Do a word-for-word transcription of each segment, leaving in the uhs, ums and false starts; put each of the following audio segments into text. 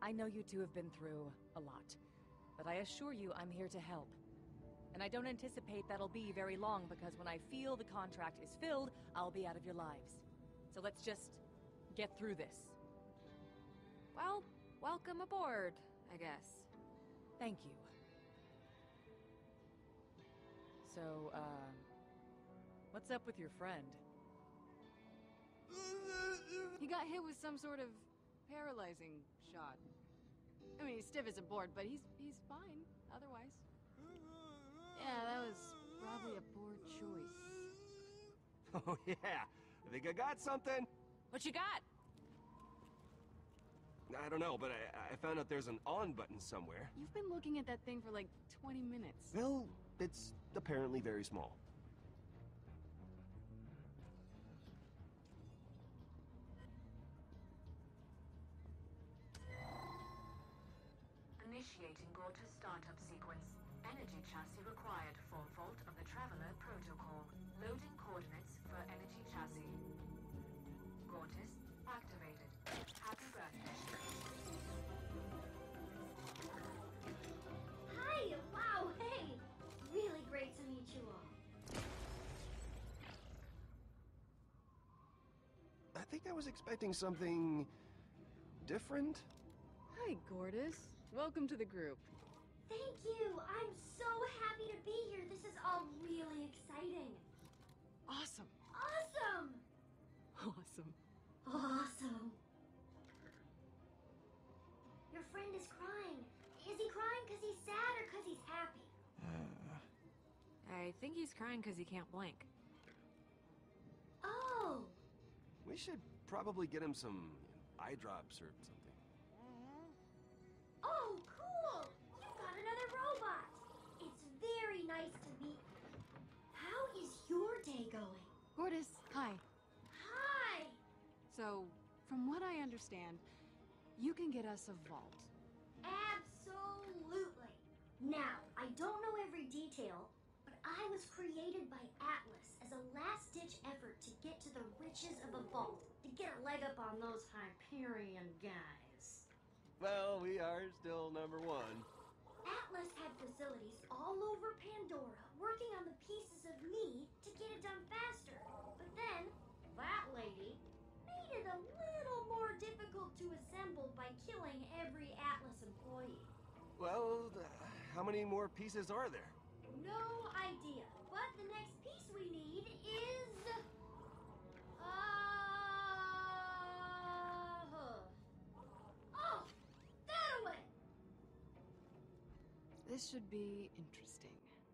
I know you two have been through a lot, but I assure you I'm here to help. And I don't anticipate that'll be very long, because when I feel the contract is filled, I'll be out of your lives. So let's just get through this. Well, welcome aboard, I guess. Thank you. So, uh... what's up with your friend? He got hit with some sort of paralyzing shot. I mean, he's stiff as a board, but he's he's fine, otherwise. Yeah, that was probably a poor choice. Oh, yeah. I think I got something. What you got? I don't know, but I, I found out there's an on button somewhere. You've been looking at that thing for like twenty minutes. Well, it's apparently very small. Initiating Gortys startup sequence. Energy chassis required for Vault of the Traveler protocol. Loading coordinates for energy chassis. Gortys activated. Happy birthday. Hi! Wow, hey! Really great to meet you all. I think I was expecting something different. Hi, Gortys. Welcome to the group. Thank you! I'm so happy to be here. This is all really exciting. Awesome. Awesome! Awesome. Awesome. Your friend is crying. Is he crying because he's sad or because he's happy? I think he's crying because he can't blink. Oh! We should probably get him some eye drops or something. Oh, cool! You've got another robot! It's very nice to meet you. How is your day going? Gortys, hi. Hi! So, from what I understand, you can get us a vault. Absolutely. Now, I don't know every detail, but I was created by Atlas as a last-ditch effort to get to the riches of a vault, to get a leg up on those Hyperion guys. Well, we are still number one. Atlas had facilities all over Pandora, working on the pieces of me to get it done faster. But then, that lady made it a little more difficult to assemble by killing every Atlas employee. Well, th- how many more pieces are there? No idea, but the next piece we need is... Uh... Oh! That away! This should be interesting.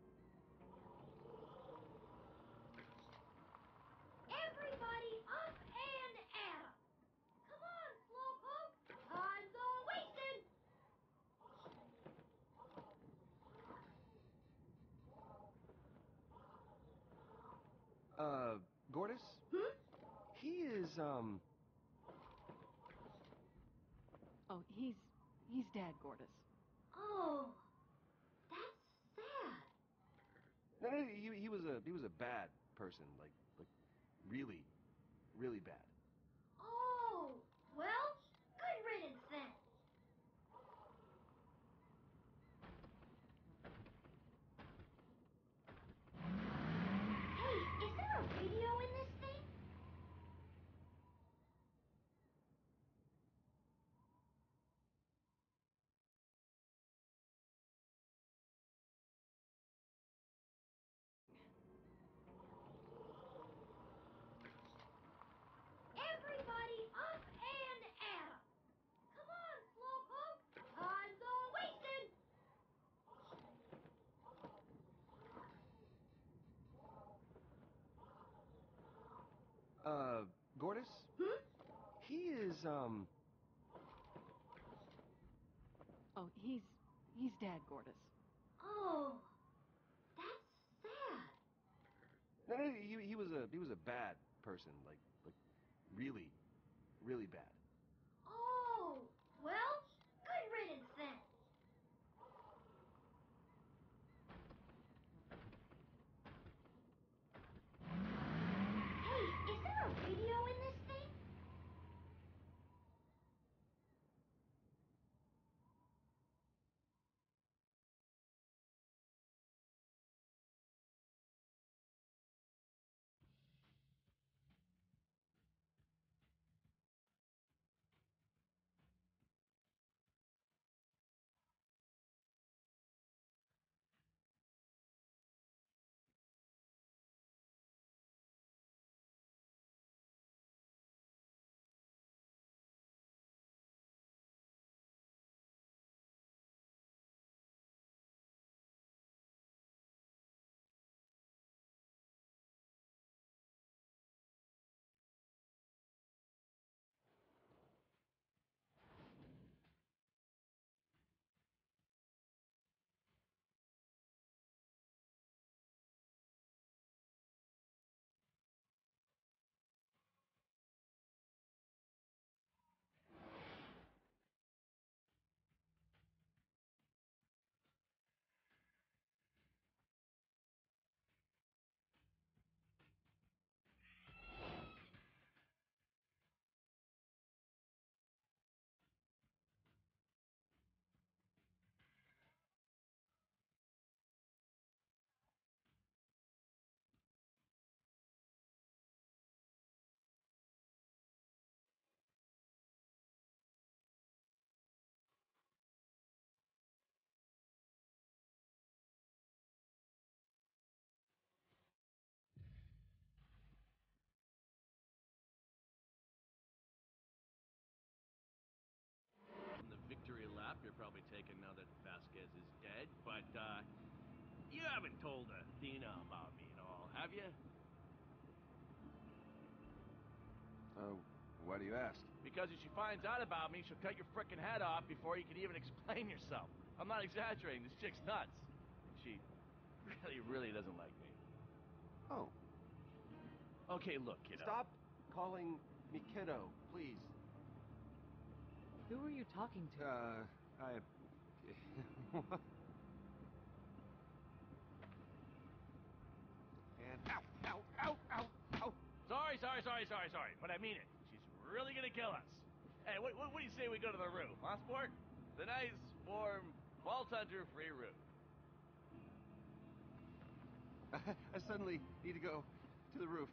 Everybody up and at 'em! Come on, Slowpoke! Time's all wasted! Uh, Gortys? Hmm? He is, um... Oh, he's... he's dead, Gortys. Oh, that's sad. No, no, he, he was a he was a bad person, like like really, really bad. Oh, well, good riddance then. Hey, is there a radio in this thing? Everybody up and at 'em! Come on, Slowpoke! Time's all wasted! Uh, Gortys? Hmm? He is, um... Oh, he's... he's dead, Gortys. Oh, that's sad. No, no, he, he was a he was a bad person, like like really, really bad. Oh, well, good riddance then. Hey, is there a radio in this thing? probably taken now that Vasquez is dead, but, uh, you haven't told Athena about me at all, have you? Oh, why do you ask? Because if she finds out about me, she'll cut your frickin' head off before you can even explain yourself. I'm not exaggerating, this chick's nuts. She really, really doesn't like me. Oh. Okay, look, kiddo. Stop calling me kiddo, please. Who are you talking to? Uh, I... and... Ow, ow, ow, ow, ow! Sorry, sorry, sorry, sorry, sorry, but I mean it. She's really gonna kill us. Hey, what, what, what do you say we go to the roof, huh, sport? The nice, warm, Vault Hunter-free roof. I suddenly need to go to the roof.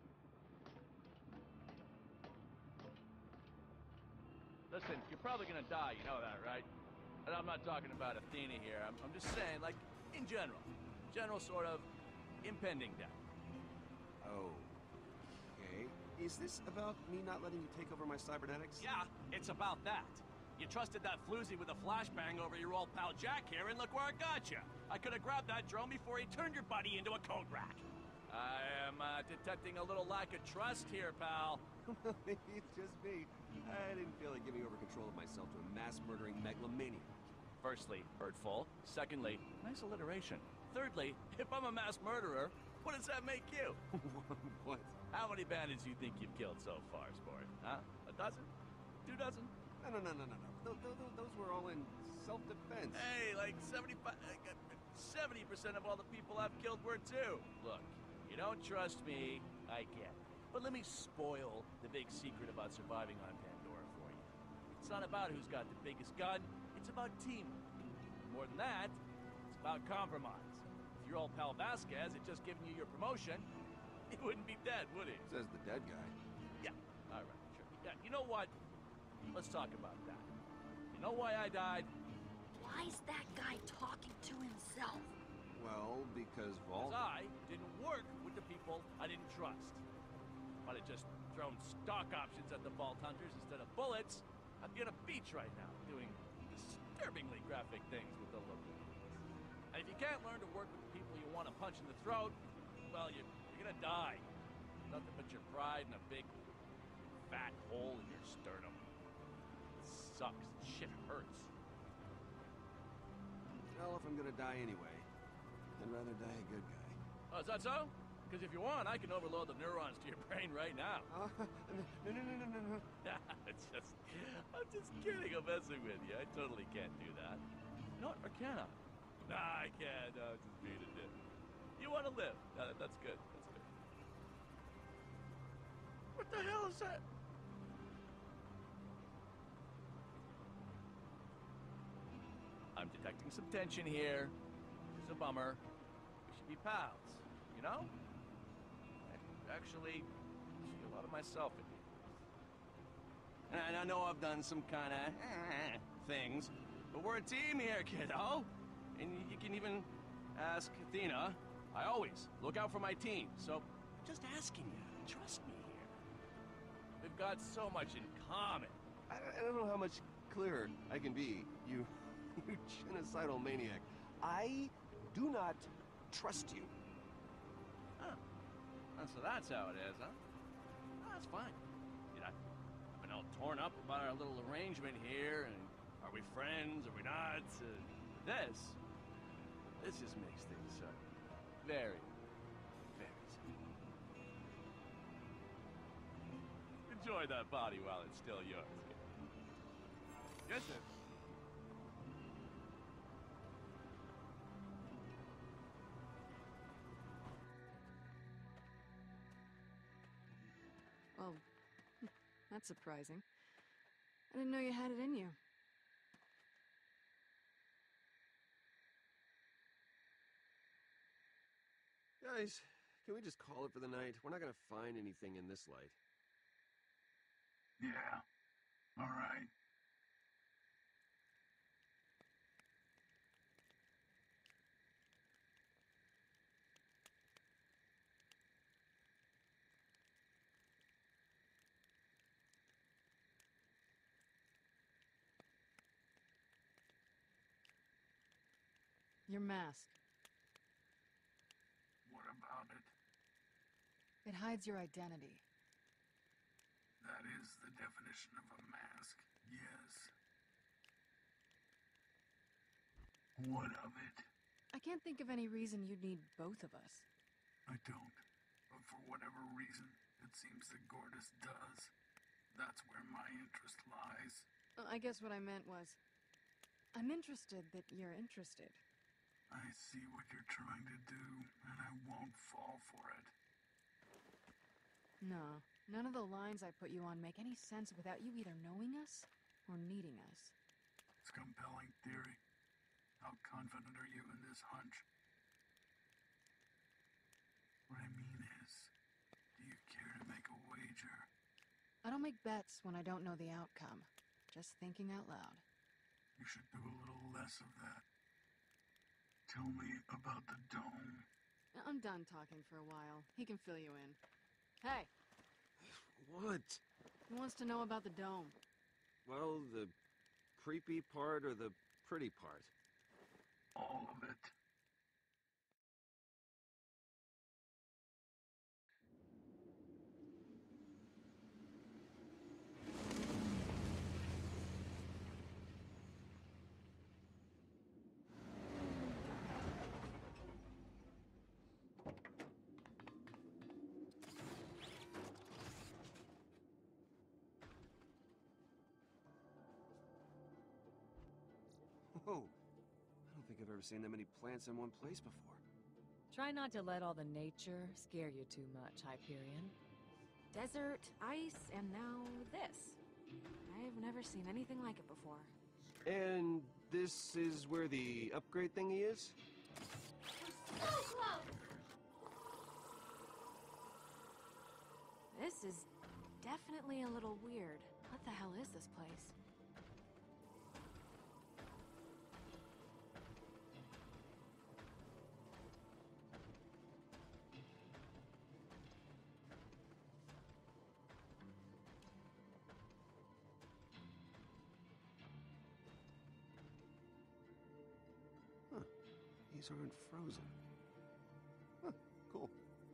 Listen, you're probably gonna die, you know that, right? And I'm not talking about Athena here. I'm, I'm just saying, like, in general. General sort of impending death. Oh. Okay. Is this about me not letting you take over my cybernetics? Yeah, it's about that. You trusted that floozy with a flashbang over your old pal Jack here, and look where it got you. I could have grabbed that drone before he turned your buddy into a coat rack. I am uh, detecting a little lack of trust here, pal. Maybe it's just me. I didn't feel like giving over control of myself to a mass-murdering megalomaniac. Firstly, hurtful. Secondly, nice alliteration. Thirdly, if I'm a mass murderer, what does that make you? What? How many bandits do you think you've killed so far, sport? Huh? A dozen? Two dozen? No, no, no, no, no, no. Those, those, those were all in self-defense. Hey, like seventy-five, seventy percent of all the people I've killed were too. Look, you don't trust me, I get it. But let me spoil the big secret about surviving on Pandora for you. It's not about who's got the biggest gun, it's about teamwork. More than that, it's about compromise. If your old pal Vasquez had just given you your promotion, he wouldn't be dead, would he? Says the dead guy. Yeah, all right, sure. Yeah, you know what? Let's talk about that. You know why I died? Why is that guy talking to himself? Well, because Vault... Because I didn't work with the people I didn't trust. If I'd have just thrown stock options at the Vault Hunters instead of bullets, I'd be on a beach right now, doing disturbingly graphic things with the locals. And if you can't learn to work with the people you want to punch in the throat, well, you're, you're gonna die. Nothing but your pride and a big, fat hole in your sternum. It sucks. Shit hurts. Well, if I'm gonna die anyway, I'd rather die a good guy. Oh, is that so? Because if you want, I can overload the neurons to your brain right now. Uh, no, no, no, no, no, no. It's just, I'm just kidding. I'm messing with you. I totally can't do that. No, or can I? Nah, I can't. No, I'm just being a dick. You want to live? Uh, that's good. That's good. What the hell is that? I'm detecting some tension here. It's a bummer. We should be pals, you know? I actually see a lot of myself in you. And I know I've done some kind of things, but we're a team here, kiddo. And you can even ask Athena. I always look out for my team, so just asking you, trust me here. We've got so much in common. I, I don't know how much clearer I can be, you, you genocidal maniac. I do not trust you. Huh. And so that's how it is, huh? Oh, that's fine. You know, I've been all torn up about our little arrangement here, and are we friends, are we not? Uh, this, this just makes things so very, very simple. Enjoy that body while it's still yours. Yes, sir. Well, that's surprising. I didn't know you had it in you. Guys, can we just call it for the night? We're not gonna find anything in this light. Yeah. All right. Your mask. What about it? It hides your identity. That is the definition of a mask, yes. What of it? I can't think of any reason you'd need both of us. I don't. But for whatever reason, it seems that Gortys does. That's where my interest lies. Uh, I guess what I meant was, I'm interested that you're interested. I see what you're trying to do, and I won't fall for it. No, none of the lines I put you on make any sense without you either knowing us or needing us. It's a compelling theory. How confident are you in this hunch? What I mean is, do you care to make a wager? I don't make bets when I don't know the outcome. Just thinking out loud. You should do a little less of that. Tell me about the dome. I'm done talking for a while. He can fill you in. Hey, What? who wants to know about the dome? Well, the creepy part or the pretty part? All of it. Whoa. I don't think I've ever seen that many plants in one place before. Try not to let all the nature scare you too much, Hyperion. Desert, ice, and now this. I've never seen anything like it before. And this is where the upgrade thingy is? So close! This is definitely a little weird. What the hell is this place? Huh. These aren't frozen. Huh. Cool.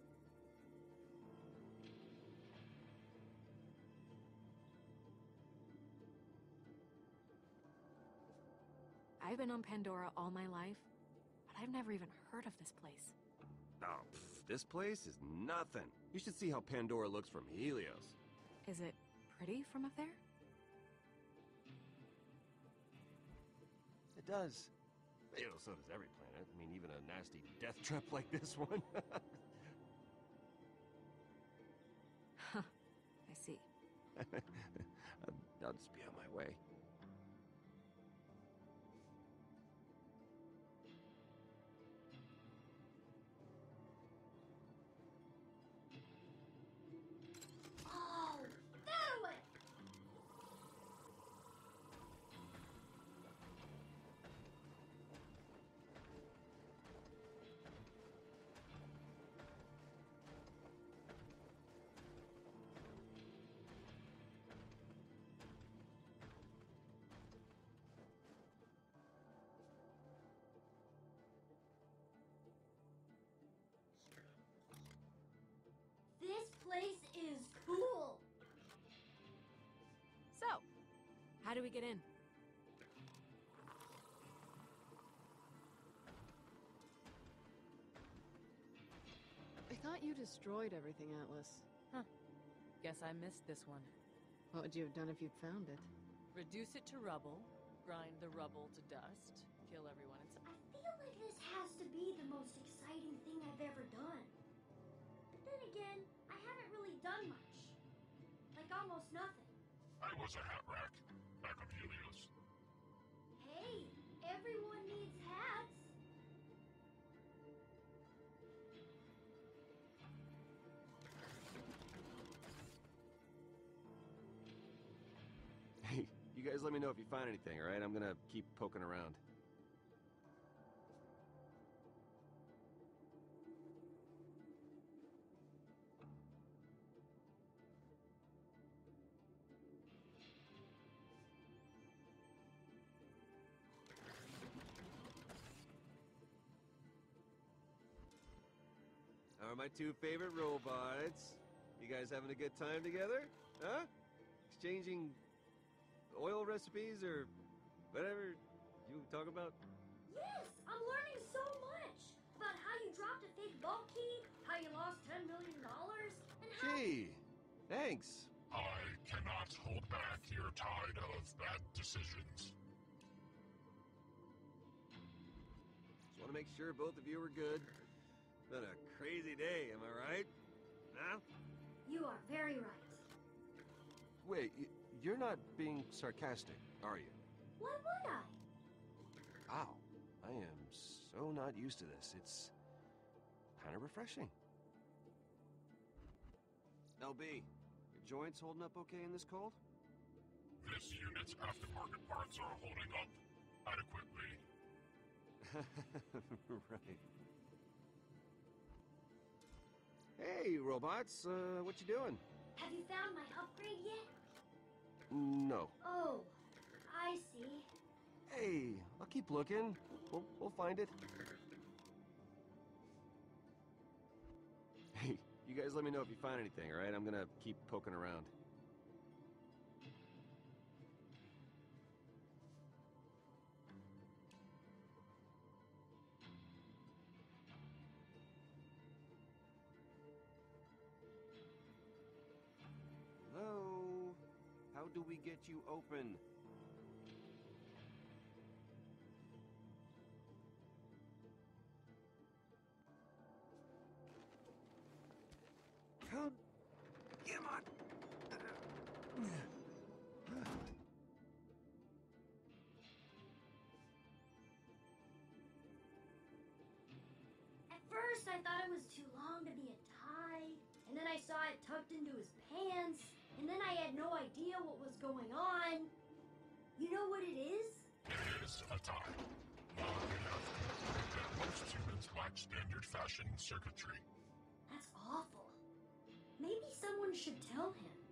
I've been on Pandora all my life, but I've never even heard of this place. Oh, pff, this place is nothing. You should see how Pandora looks from Helios. Is it pretty from up there? It does. You know, so does every planet. I mean, even a nasty death trap like this one. Huh. I see. I'll, I'll just be on my way. Oh, that way! This place is cool! So, how do we get in? I thought you destroyed everything, Atlas. Guess I missed this one. What would you have done if you'd found it? Reduce it to rubble, grind the rubble to dust, kill everyone inside. I feel like this has to be the most exciting thing I've ever done. But then again, I haven't really done much. Like almost nothing. I was a hat rack, back on Helios. Hey, everyone needs hats. Hey, you guys let me know if you find anything, all right? I'm gonna keep poking around. are my two favorite robots. You guys having a good time together? Huh? Exchanging oil recipes or whatever you talk about? Yes, I'm learning so much about how you dropped a fake vault key, how you lost ten million dollars, and how... Gee, thanks. I cannot hold back your tide of bad decisions. Just want to make sure both of you are good. It's been a crazy day, am I right? Huh? You are very right. Wait, y- you're not being sarcastic, are you? Why would I? Wow, I am so not used to this. It's kind of refreshing. L B, your joints holding up okay in this cold? This unit's aftermarket parts are holding up adequately. Right. Hey, robots, uh, what you doing? Have you found my upgrade yet? No. Oh, I see. Hey, I'll keep looking. We'll, we'll find it. Hey, you guys let me know if you find anything, all right? I'm gonna keep poking around. Hello? How do we get you open? Come, come on. At first, I thought it was too long to be a tie, and then I saw it tucked into his pants, and then I had no idea what was going on. You know what it is? It is a tie. Long enough that most humans lack standard fashion circuitry. That's awful. Maybe someone should tell him.